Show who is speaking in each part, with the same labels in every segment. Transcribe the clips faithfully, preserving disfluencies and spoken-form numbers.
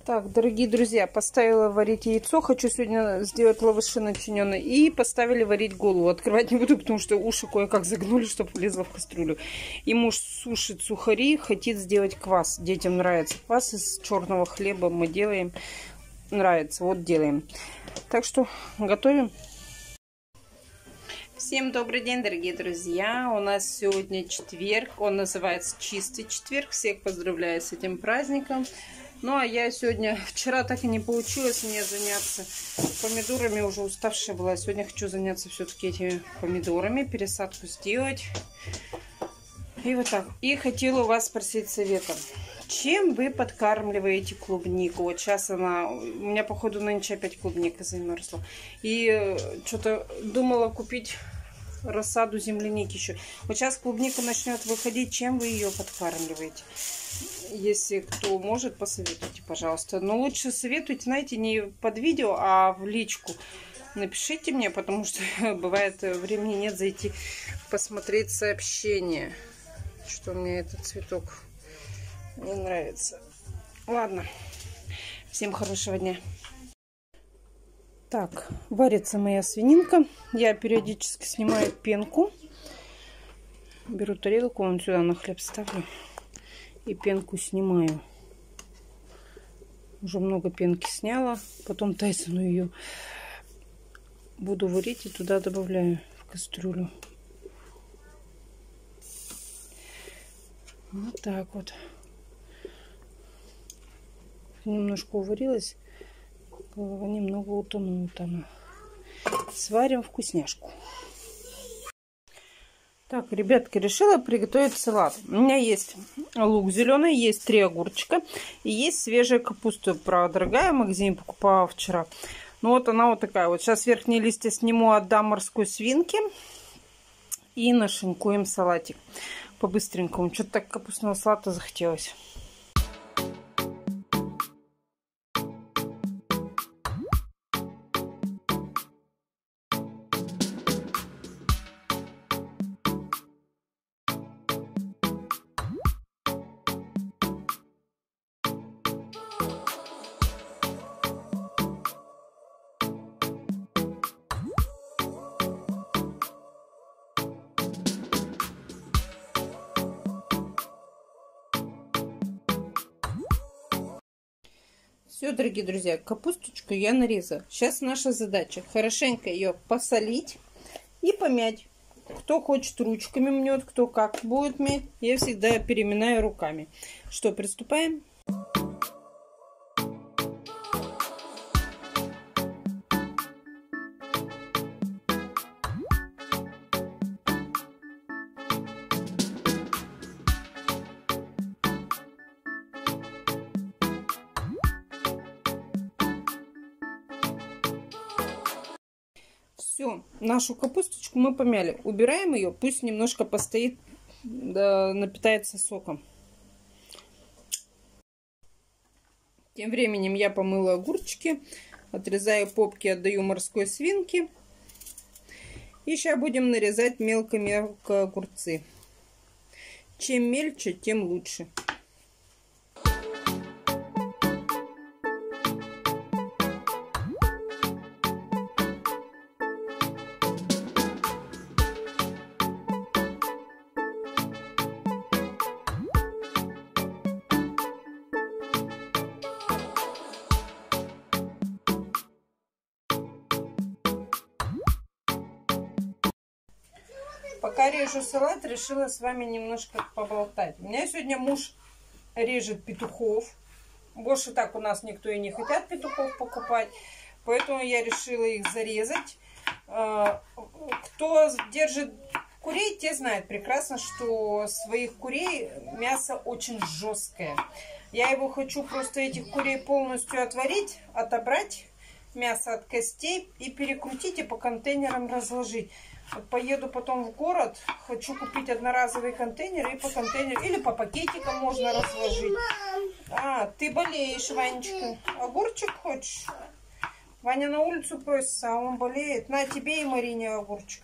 Speaker 1: Так, дорогие друзья, поставила варить яйцо. Хочу сегодня сделать лаваши начиненные. И поставили варить голову. Открывать не буду, потому что уши кое-как загнули, чтобы влезло в кастрюлю. И муж сушит сухари, хотит сделать квас. Детям нравится квас из черного хлеба. Мы делаем. Нравится. Вот делаем. Так что готовим. Всем добрый день, дорогие друзья. У нас сегодня четверг. Он называется Чистый четверг. Всех поздравляю с этим праздником. Ну, а я сегодня, вчера так и не получилось мне заняться помидорами, уже уставшая была. Сегодня хочу заняться все-таки этими помидорами, пересадку сделать. И вот так. И хотела у вас спросить совета. Чем вы подкармливаете клубнику? Вот сейчас она, у меня, походу, нынче опять клубника замерзла. И что-то думала купить рассаду земляники еще. Вот сейчас клубника начнет выходить, чем вы ее подкармливаете? Если кто может, посоветуйте, пожалуйста. Но лучше советуйте, знаете, не под видео, а в личку. Напишите мне, потому что бывает времени нет зайти посмотреть сообщение, что мне этот цветок не нравится. Ладно, всем хорошего дня. Так, варится моя свининка. Я периодически снимаю пенку. Беру тарелку, вон сюда на хлеб ставлю. И пенку снимаю. Уже много пенки сняла. Потом Тайсону ее буду варить и туда добавляю в кастрюлю. Вот так вот. Немножко уварилась. Немного утонует она. Сварим вкусняшку. Так, ребятки, решила приготовить салат. У меня есть лук зеленый, есть три огурчика и есть свежая капуста. Правда, дорогая, в магазине покупала вчера. Ну вот она вот такая. Вот сейчас верхние листья сниму, отдам морской свинке и нашинкуем салатик по-быстренькому. Что-то так капустного салата захотелось. Все, дорогие друзья, капусточку я нарезала. Сейчас наша задача хорошенько ее посолить и помять. Кто хочет ручками мнет, кто как будет мять. Я всегда переминаю руками. Что, приступаем? Все, нашу капусточку мы помяли. Убираем ее, пусть немножко постоит, да, напитается соком. Тем временем я помыла огурчики, отрезаю попки, отдаю морской свинке. И сейчас будем нарезать мелко-мелко огурцы. Чем мельче, тем лучше. Пока режу салат, решила с вами немножко поболтать. У меня сегодня муж режет петухов. Больше так у нас никто и не хотят петухов покупать. Поэтому я решила их зарезать. Кто держит курей, те знают прекрасно, что своих курей мясо очень жесткое. Я его хочу просто этих курей полностью отварить, отобрать мясо от костей и перекрутить и по контейнерам разложить. Поеду потом в город, хочу купить одноразовый контейнер и по контейнеру, или по пакетикам можно разложить. А, ты болеешь, Ванечка. Огурчик хочешь? Ваня на улицу просится, а он болеет. На тебе и Марине огурчик.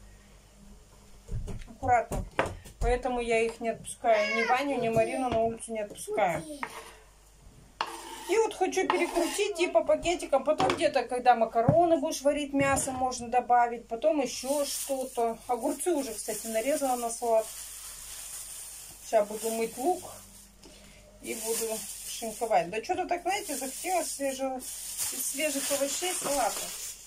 Speaker 1: Аккуратно. Поэтому я их не отпускаю. Ни Ваню, ни Марину на улицу не отпускаю. И вот хочу перекрутить типа пакетиком. Потом где-то, когда макароны будешь варить, мясо можно добавить. Потом еще что-то. Огурцы уже, кстати, нарезала на салат. Сейчас буду мыть лук и буду шинковать. Да что-то так, знаете, захотелось свежего, из свежих овощей салата.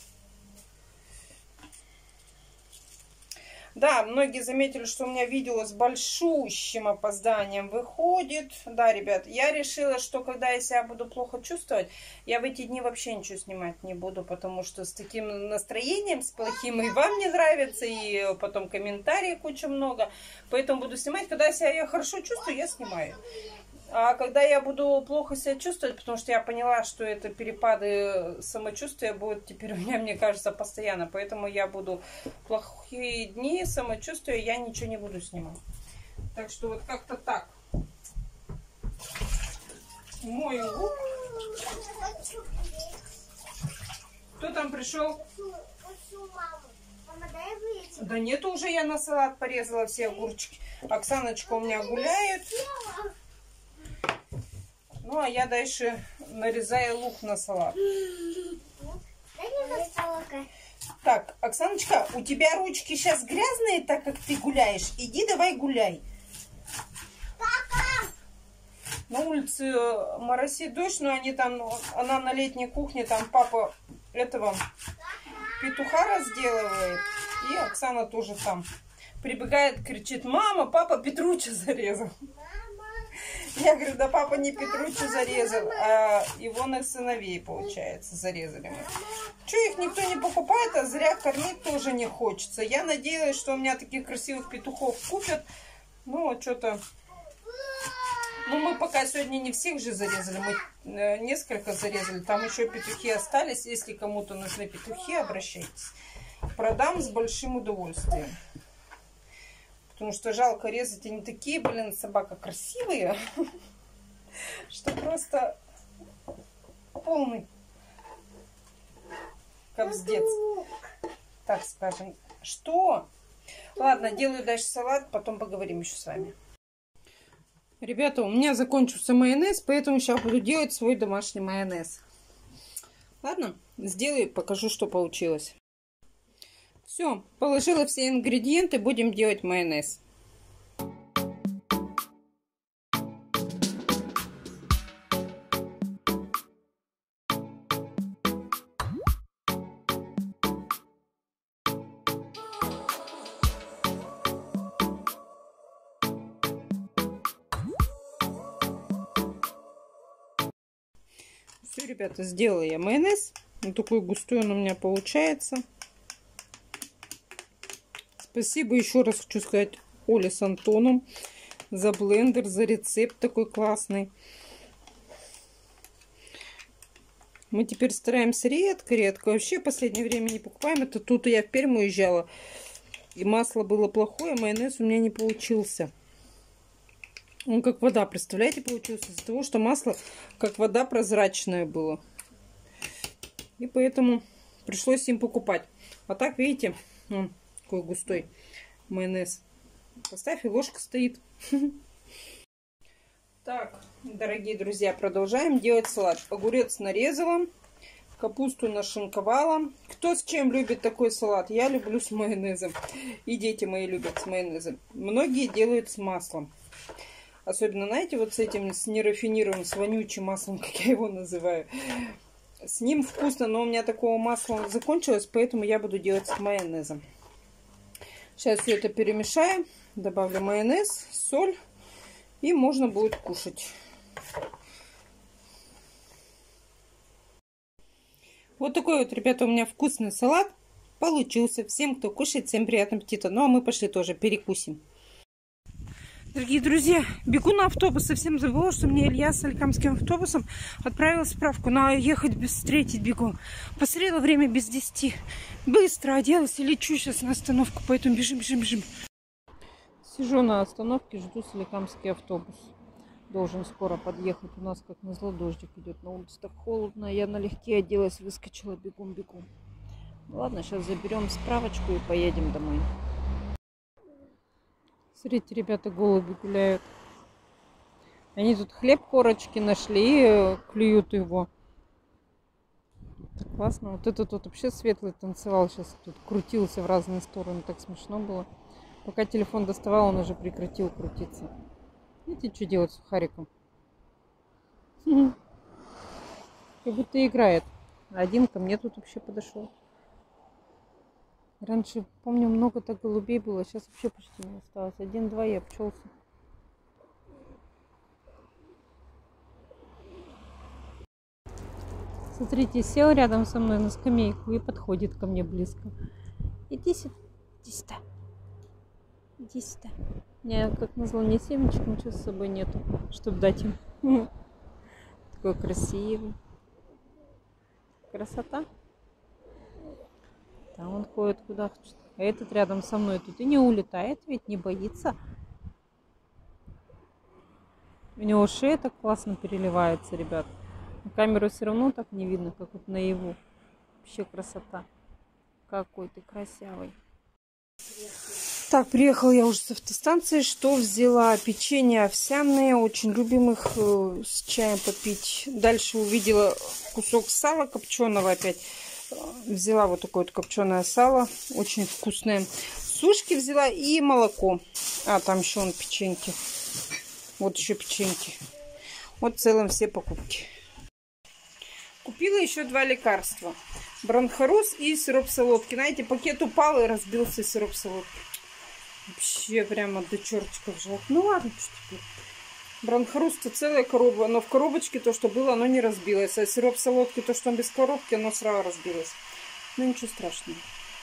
Speaker 1: Да, многие заметили, что у меня видео с большущим опозданием выходит. Да, ребят, я решила, что когда я себя буду плохо чувствовать, я в эти дни вообще ничего снимать не буду, потому что с таким настроением, с плохим, и вам не нравится, и потом комментарии куча много. Поэтому буду снимать, когда я себя хорошо чувствую, я снимаю. А когда я буду плохо себя чувствовать, потому что я поняла, что это перепады самочувствия будут теперь у меня, мне кажется, постоянно. Поэтому я буду плохие дни самочувствия, я ничего не буду снимать. Так что вот как-то так. Мой лук. Кто там пришел? Да нету уже, я на салат порезала все огурчики. Оксаночка у меня гуляет. Ну, а я дальше нарезаю лук на салат. Так, Оксаночка, у тебя ручки сейчас грязные, так как ты гуляешь. Иди давай гуляй. На улице моросит дождь, но они там, она на летней кухне, там папа этого петуха разделывает. И Оксана тоже там прибегает, кричит: мама, папа Петруча зарезал. Я говорю: да папа не Петручу зарезал, а его сыновей, получается, зарезали мы. Че, их никто не покупает, а зря кормить тоже не хочется. Я надеялась, что у меня таких красивых петухов купят. Ну, вот что-то... Ну, мы пока сегодня не всех же зарезали, мы несколько зарезали. Там еще петухи остались. Если кому-то нужны петухи, обращайтесь. Продам с большим удовольствием. Потому что жалко резать, они такие, блин, собака красивые, что просто полный капздец, так скажем. Что? Ладно, делаю дальше салат, потом поговорим еще с вами. Ребята, у меня закончился майонез, поэтому сейчас буду делать свой домашний майонез. Ладно, сделаю, покажу, что получилось. Все, положила все ингредиенты, будем делать майонез. Все, ребята, сделала я майонез. Вот такой густой он у меня получается. Спасибо еще раз хочу сказать Оле с Антоном за блендер, за рецепт такой классный. Мы теперь стараемся редко-редко. Вообще в последнее время не покупаем. Это тут я в Пермь уезжала. И масло было плохое, майонез у меня не получился. Он как вода, представляете, получился. Из-за того, что масло как вода прозрачное было. И поэтому пришлось им покупать. А так, видите, он такой густой майонез. Поставь, и ложка стоит. Так, дорогие друзья, продолжаем делать салат. Огурец нарезала, капусту нашинковала. Кто с чем любит такой салат? Я люблю с майонезом. И дети мои любят с майонезом. Многие делают с маслом. Особенно, знаете, вот с этим, с нерафинированным, с вонючим маслом, как я его называю. С ним вкусно, но у меня такого масла закончилось, поэтому я буду делать с майонезом. Сейчас все это перемешаем, добавлю майонез, соль, и можно будет кушать. Вот такой вот, ребята, у меня вкусный салат получился. Всем, кто кушает, всем приятного аппетита. Ну, а мы пошли тоже перекусим. Дорогие друзья, бегу на автобус. Совсем забыла, что мне Илья с Соликамским автобусом отправил справку. На ехать без встретить бегу. Посмотрела время без десяти. Быстро оделась и лечу сейчас на остановку. Поэтому бежим, бежим, бежим. Сижу на остановке, жду Соликамский автобус. Должен скоро подъехать. У нас, как назло, дождик идет. На улице так холодно. Я налегке оделась, выскочила бегом, бегом. Ладно, сейчас заберем справочку и поедем домой. Смотрите, ребята, голуби гуляют. Они тут хлеб корочки нашли и клюют его. Так классно. Вот этот вот вообще светлый танцевал сейчас, тут крутился в разные стороны. Так смешно было. Пока телефон доставал, он уже прекратил крутиться. Видите, что делать с сухариком? Как будто играет. Один ко мне тут вообще подошел. Раньше, помню, много так голубей было. Сейчас вообще почти не осталось. Один-два и обчелся. Смотрите, сел рядом со мной на скамейку и подходит ко мне близко. Иди сюда. Иди сюда. Иди сюда. Я, как назло, мне семечек ничего с собой нету, чтобы дать им. Такой красивый. Красота. Там он ходит куда хочет. А этот рядом со мной тут и не улетает, ведь не боится. У него шея так классно переливается, ребят. На камеру все равно так не видно, как вот наяву. Вообще красота. Какой ты красивый. Так, приехала я уже с автостанции. Что взяла? Печенье овсяное. Очень любим их э, с чаем попить. Дальше увидела кусок сала копченого опять. Взяла вот такое вот копченое сало. Очень вкусное. Сушки взяла и молоко. А, там еще вон печеньки. Вот еще печеньки. Вот в целом все покупки. Купила еще два лекарства. Бронхорус и сироп солодки. Знаете, пакет упал и разбился сироп солодки. Вообще прямо до чертиков жалко. Ну ладно, что теперь. Бронхорус-то целая коробка. Но в коробочке то, что было, оно не разбилось. А сироп солодки, то, что он без коробки, оно сразу разбилось. Ну ничего страшного.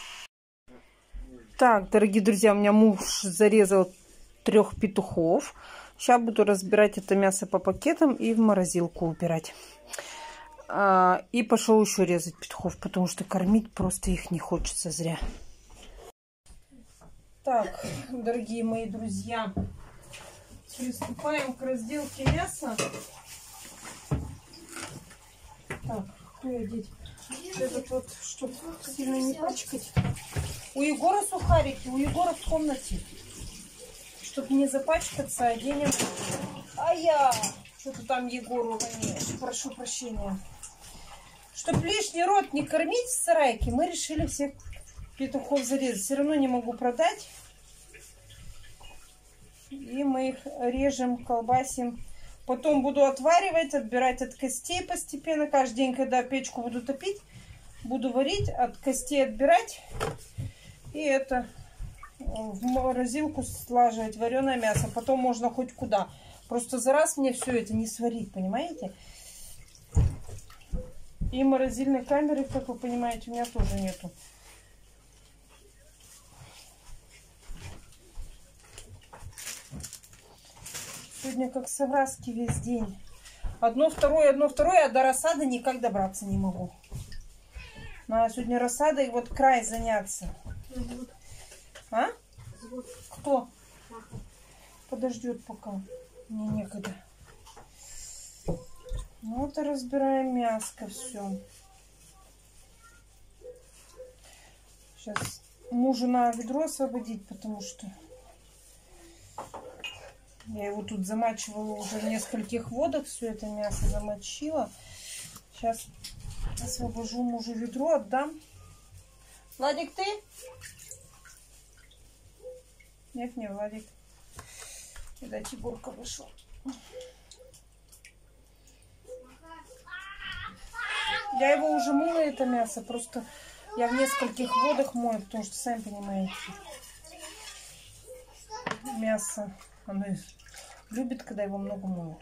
Speaker 1: Так, дорогие друзья, у меня муж зарезал трех петухов. Сейчас буду разбирать это мясо по пакетам и в морозилку убирать. А, и пошел еще резать петухов, потому что кормить просто их не хочется зря. Так, дорогие мои друзья, приступаем к разделке мяса. Так, кто одеть? Этот вот, чтобы сильно не пачкать. У Егора сухарики, у Егора в комнате. Чтобы не запачкаться, оденем. А я что-то там Егору роняешь. Прошу прощения. Чтобы лишний рот не кормить в сарайке, мы решили всех петухов зарезать. Все равно не могу продать. И мы их режем, колбасим. Потом буду отваривать, отбирать от костей постепенно. Каждый день, когда печку буду топить, буду варить, от костей отбирать. И это в морозилку слаживать вареное мясо. Потом можно хоть куда. Просто за раз мне все это не сварить, понимаете? И морозильной камеры, как вы понимаете, у меня тоже нету. Сегодня как совраски весь день. Одно, второе, одно, второе, а до рассады никак добраться не могу. Надо сегодня рассадой вот край заняться. А? Кто? Подождет пока. Мне некогда. Ну вот и разбираем мяско все. Сейчас мужу надо ведро освободить, потому что я его тут замачивала уже в нескольких водах. Все это мясо замочила. Сейчас освобожу мужу ведро, отдам. Владик, ты? Нет, не Владик. Видать, Егорка вышел. Я его уже мыла, это мясо. Просто я в нескольких водах мою, потому что, сами понимаете, мясо, оно любит, когда его много моют.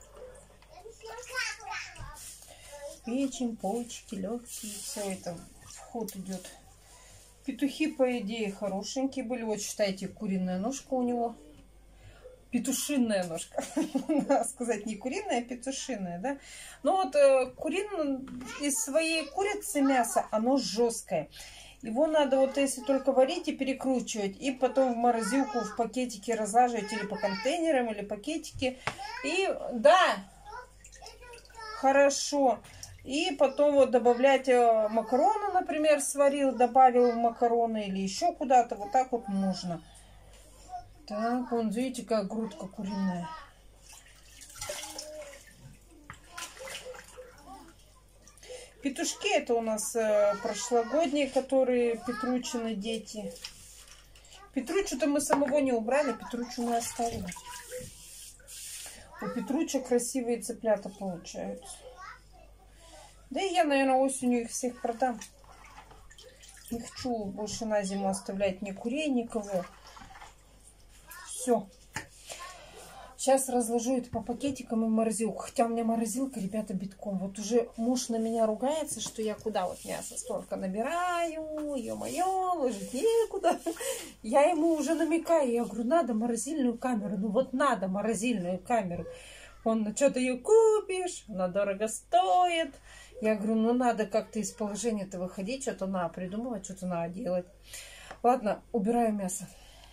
Speaker 1: Печень, почки, легкие, все это в ход идет. Петухи, по идее, хорошенькие были. Вот, считайте, куриная ножка у него. Петушиная ножка. Надо сказать, не куриная, а петушиная, да? Но вот э, куриное из своей курицы мясо, оно жесткое. Его надо вот если только варить и перекручивать. И потом в морозилку в пакетике разлаживать или по контейнерам, или пакетики. И да, хорошо. И потом вот добавлять макароны, например, сварил, добавил макароны или еще куда-то. Вот так вот можно. Так, вон, видите, какая грудка куриная. Петушки это у нас э, прошлогодние, которые Петручины дети. Петручу-то мы самого не убрали, Петручу мы оставили. У Петруча красивые цыплята получаются. Да и я, наверное, осенью их всех продам. Не хочу больше на зиму оставлять ни курей, никого. Все. Сейчас разложу это по пакетикам и в морозилку. Хотя у меня морозилка, ребята, битком. Вот уже муж на меня ругается, что я куда вот мясо столько набираю. Ё-моё, ложить некуда. Я ему уже намекаю. Я говорю, надо морозильную камеру. Ну вот надо морозильную камеру. Он, ну что ты ее купишь? Она дорого стоит. Я говорю, ну надо как-то из положения-то выходить. Что-то надо придумывать, что-то надо делать. Ладно, убираю мясо.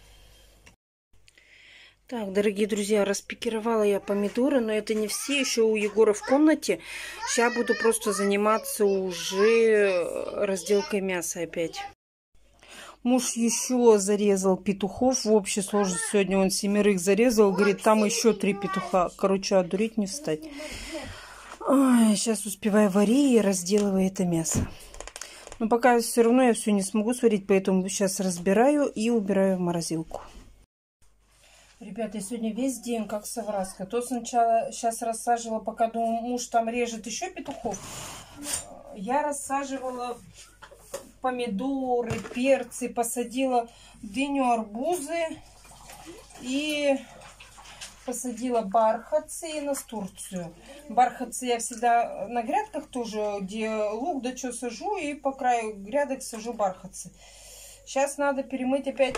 Speaker 1: Так, дорогие друзья, распикировала я помидоры, но это не все, еще у Егора в комнате. Сейчас буду просто заниматься уже разделкой мяса опять. Муж еще зарезал петухов в общей сложности. Сегодня он семерых зарезал, говорит, там еще три петуха. Короче, одурить не встать. Ой, сейчас успеваю варить и разделываю это мясо. Но пока все равно я все не смогу сварить, поэтому сейчас разбираю и убираю в морозилку. Ребята, я сегодня весь день как совраска. То сначала сейчас рассаживала, пока думаю, муж там режет еще петухов. Я рассаживала помидоры, перцы, посадила дыню, арбузы и посадила бархатцы и настурцию. Бархатцы я всегда на грядках тоже, где лук да что сажу, и по краю грядок сажу бархатцы. Сейчас надо перемыть опять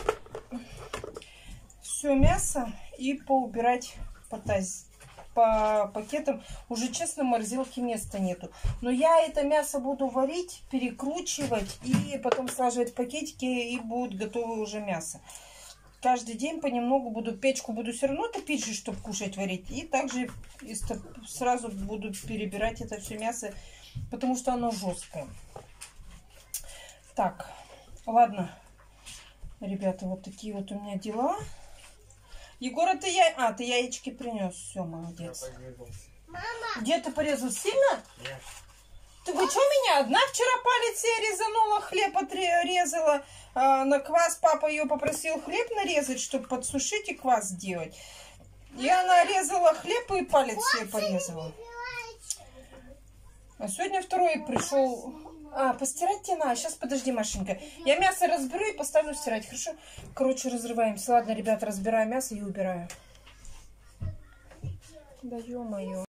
Speaker 1: все мясо и поубирать по, таз... по пакетам. Уже, честно, в морозилке места нету. Но я это мясо буду варить, перекручивать и потом сложить в пакетики, и будет готово уже мясо. Каждый день понемногу буду, печку буду все равно топить же, чтобы кушать, варить. И также сразу буду перебирать это все мясо, потому что оно жесткое. Так, ладно, ребята, вот такие вот у меня дела. Егор, ты я... А, ты яички принес. Все, молодец.
Speaker 2: Мама!
Speaker 1: Где ты порезал? Сильно?
Speaker 2: Нет.
Speaker 1: Ты вы что меня? Одна вчера палец я резанула, хлеб отрезала. А, на квас папа ее попросил хлеб нарезать, чтобы подсушить и квас сделать. И она резала хлеб и палец себе порезала. А сегодня второй пришел... А, постирать тебе надо. Сейчас, подожди, Машенька. Я мясо разберу и поставлю стирать, хорошо? Короче, разрываемся. Ладно, ребята, разбираю мясо и убираю. Да ё-моё.